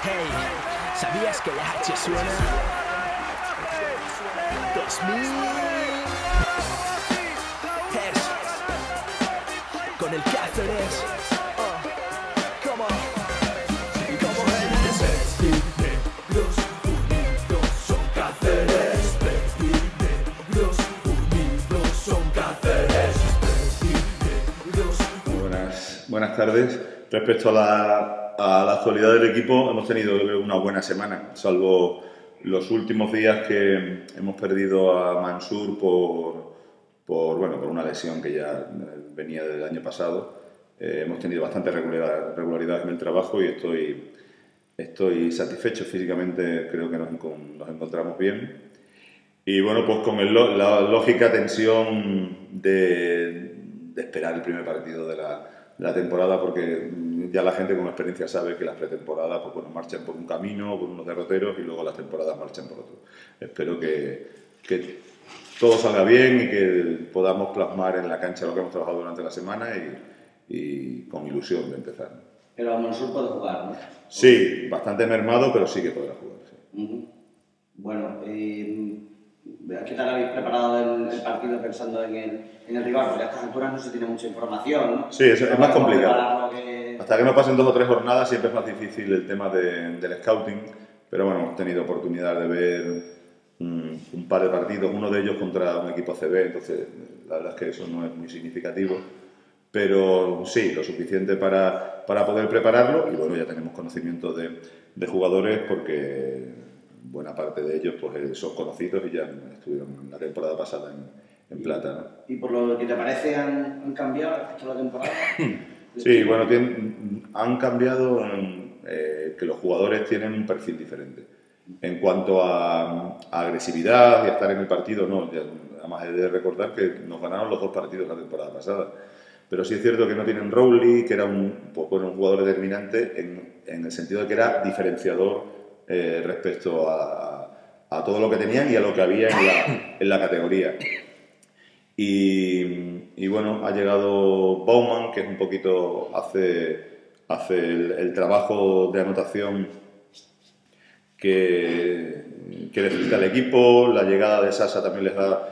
Hey, ¿sabías que la H suena? 2000 Hertz con el Cáceres. Come on. Y como Los unidos son Cáceres. Los unidos son Cáceres. Buenas tardes. Respecto a la actualidad del equipo, hemos tenido una buena semana, salvo los últimos días que hemos perdido a Mansur por una lesión que ya venía del año pasado. Hemos tenido bastante regularidad en el trabajo y estoy satisfecho físicamente, creo que nos encontramos bien. Y bueno, pues con la lógica tensión de esperar el primer partido de la temporada, porque ya la gente con experiencia sabe que las pretemporadas marchan por un camino, por unos derroteros, y luego las temporadas marchan por otro. Espero que todo salga bien y que podamos plasmar en la cancha lo que hemos trabajado durante la semana y con ilusión de empezar. Pero a Mansur puede jugar, ¿no? Sí, bastante mermado, pero sí que podrá jugar. Sí. Bueno, ¿qué tal habéis preparado el partido pensando en el rival? Porque a estas alturas no se tiene mucha información, ¿no? Sí, es más complicado. Que... Hasta que no pasen 2 o 3 jornadas siempre es más difícil el tema del scouting, pero bueno, hemos tenido oportunidad de ver un par de partidos, uno de ellos contra un equipo CB, entonces la verdad es que eso no es muy significativo, pero sí, lo suficiente para poder prepararlo, y bueno, ya tenemos conocimiento de jugadores porque buena parte de ellos pues son conocidos y ya estuvieron la temporada pasada en Plata, ¿no? ¿Y por lo que te parece han cambiado respecto a la temporada? Sí, bueno, han cambiado que los jugadores tienen un perfil diferente. En cuanto a agresividad y a estar en el partido, no. Además he de recordar que nos ganaron los 2 partidos la temporada pasada. Pero sí es cierto que no tienen Rowley, que era un jugador determinante en el sentido de que era diferenciador respecto a todo lo que tenían y a lo que había en la categoría. Y bueno, ha llegado Baumann, que es un poquito hace el trabajo de anotación que necesita el equipo. La llegada de Sasa también les da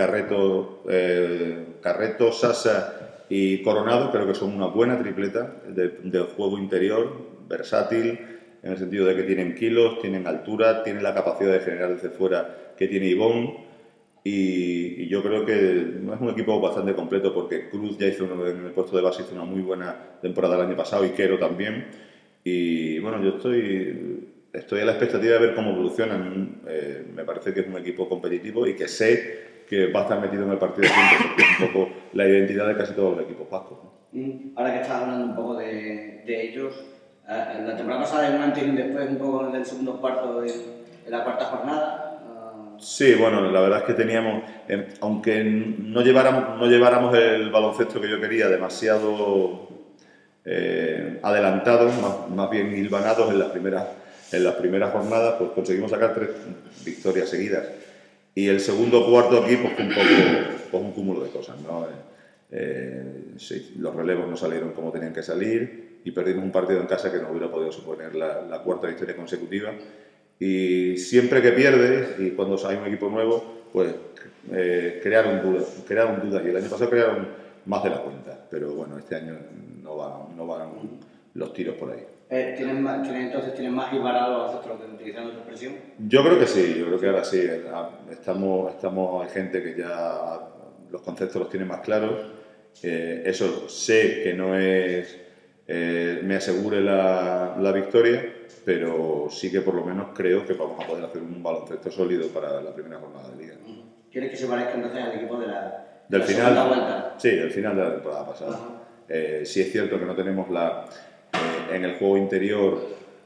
Carreto, Sasa y Coronado. Creo que son una buena tripleta de juego interior, versátil, en el sentido de que tienen kilos, tienen altura, tienen la capacidad de generar desde fuera que tiene Ivonne. Y yo creo que no es un equipo bastante completo, porque Cruz ya en el puesto de base hizo una muy buena temporada el año pasado, y Quero también. Y bueno, yo estoy a la expectativa de ver cómo evolucionan. Me parece que es un equipo competitivo y que sé que va a estar metido en el partido siempre, porque es un poco la identidad de casi todos los equipos vascos, ¿no? Ahora que estás hablando un poco de ellos, en la temporada pasada hay un antes y un después, un poco del segundo cuarto en la cuarta jornada. Sí, bueno, la verdad es que teníamos, aunque no lleváramos el baloncesto que yo quería demasiado adelantados, más bien hilvanados en las primeras jornadas, pues conseguimos sacar 3 victorias seguidas. Y el segundo cuarto aquí pues fue un poco un cúmulo de cosas, ¿no? Sí, los relevos no salieron como tenían que salir y perdimos un partido en casa que nos hubiera podido suponer la 4ª victoria consecutiva. Y siempre que pierdes, y cuando hay un equipo nuevo, pues crearon dudas, y el año pasado crearon más de la cuenta, pero bueno, este año no van los tiros por ahí. ¿Tienen más hilvanados utilizando tu expresión? Yo creo que sí, yo creo que ahora sí. Hay gente que ya los conceptos los tiene más claros. Eso sé que no es me asegure la victoria, pero sí que por lo menos creo que vamos a poder hacer un baloncesto sólido para la primera jornada de liga. ¿Quieres que se parezca entonces al equipo del final? Segunda vuelta? Sí, del final de la temporada pasada. Sí es cierto que no tenemos en el juego interior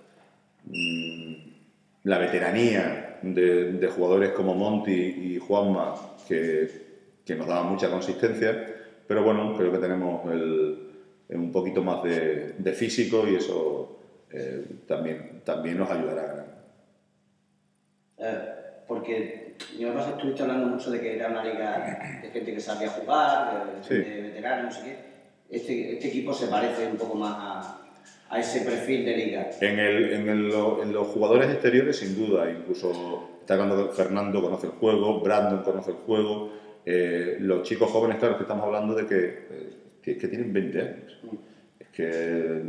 la veteranía de jugadores como Monti y Juanma, que nos daban mucha consistencia, pero bueno, creo que tenemos un poquito más de físico, y eso también nos ayudará a ganar. Porque el año pasado estuviste hablando mucho de que era una liga de gente que sabía jugar, de veteranos, no sé qué. Este equipo se parece un poco más a ese perfil de liga. En los jugadores exteriores, sin duda, incluso está hablando Fernando, conoce el juego, Brandon conoce el juego, los chicos jóvenes, claro, que estamos hablando de que tienen 20 años. Es que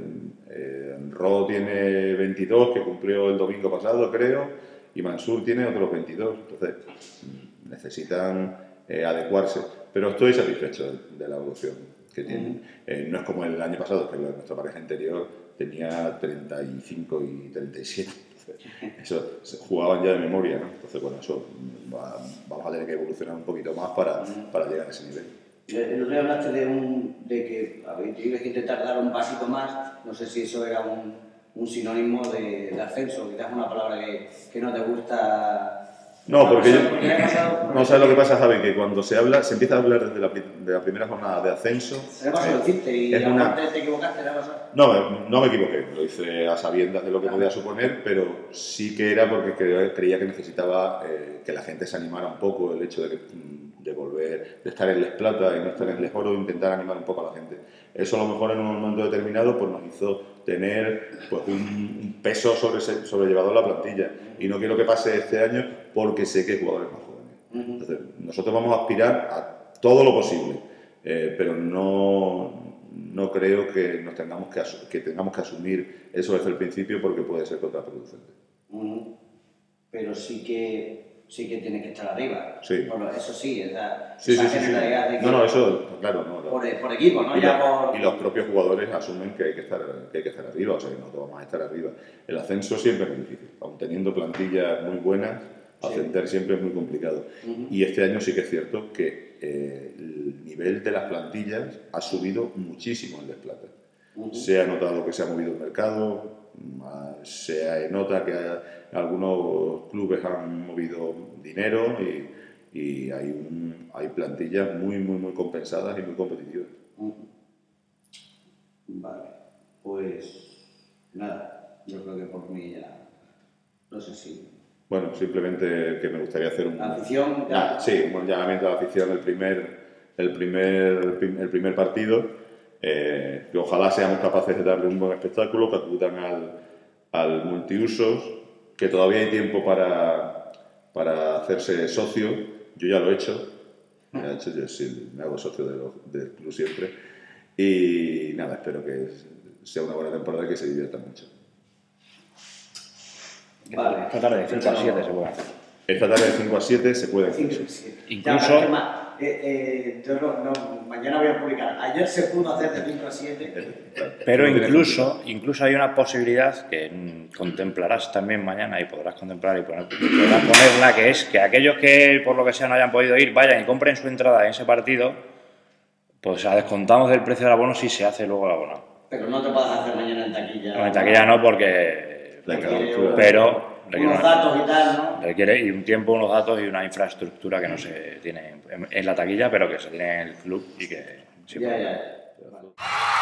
Ro tiene 22, que cumplió el domingo pasado, creo, y Mansur tiene otros 22, entonces necesitan adecuarse. Pero estoy satisfecho de la evolución que tienen. No es como el año pasado, que nuestra pareja anterior tenía 35 y 37. Eso se jugaban ya de memoria, ¿no? Entonces, bueno, eso vamos a tener que evolucionar un poquito más para llegar a ese nivel. El otro día hablaste de que habéis que intentar dar un pasito más. No sé si eso era un sinónimo de ascenso, quizás una palabra que no te gusta. No, porque no sabes lo que pasa, Javi, que cuando se empieza a hablar desde la primera jornada de ascenso. ¿Se le pasó lo hiciste y aparte te equivocaste? No me equivoqué, lo hice a sabiendas de lo que podía suponer, pero sí que era porque creía que necesitaba que la gente se animara un poco, el hecho de volver, de estar en Les Plata y no estar en Les Oro, intentar animar un poco a la gente. Eso a lo mejor en un momento determinado pues nos hizo tener pues un peso sobrellevado en la plantilla, y no quiero que pase este año porque sé que hay jugadores más jóvenes. Entonces, nosotros vamos a aspirar a todo lo posible, pero no creo que tengamos que asumir eso desde el principio, porque puede ser contraproducente. Pero sí que tienes que estar arriba. Sí. Bueno, eso sí, esa Sí. generalidad de que No, eso, claro. No, por equipo, ¿no? Y los propios jugadores asumen que hay que estar arriba, o sea, que nosotros vamos a estar arriba. El ascenso siempre es muy difícil, aun teniendo plantillas muy buenas, ascender siempre es muy complicado. Y este año sí que es cierto que el nivel de las plantillas ha subido muchísimo en Les Plata. Se ha notado que se ha movido el mercado, se nota que algunos clubes han movido dinero y hay plantillas muy compensadas y muy competitivas. Vale, pues nada, yo creo que por mí ya no sé si... Bueno, simplemente que me gustaría hacer ¿La afición? un llamamiento a la afición el primer partido. Que ojalá seamos capaces de darle un buen espectáculo, que acudan al multiusos, que todavía hay tiempo para hacerse socio. Yo ya lo he hecho, yo sí me hago socio del club siempre, y nada, espero que sea una buena temporada y que se diviertan mucho. Vale. Esta tarde de 5 a 7 se puede hacer. Esta tarde de 5 a 7 se puede hacer. Incluso... mañana voy a publicar. Ayer se pudo hacer de 5 a 7. Pero incluso hay una posibilidad que contemplarás también mañana y podrás contemplar y podrás ponerla, que es que aquellos que por lo que sea no hayan podido ir, vayan y compren su entrada en ese partido, pues descontamos del precio del abono si se hace luego el abono. Pero no te puedes hacer mañana en taquilla. No, en taquilla no, porque pero unos datos y tal, ¿no? Requiere un tiempo, unos datos y una infraestructura que no se tiene en la taquilla, pero que se tiene en el club y que... Ya.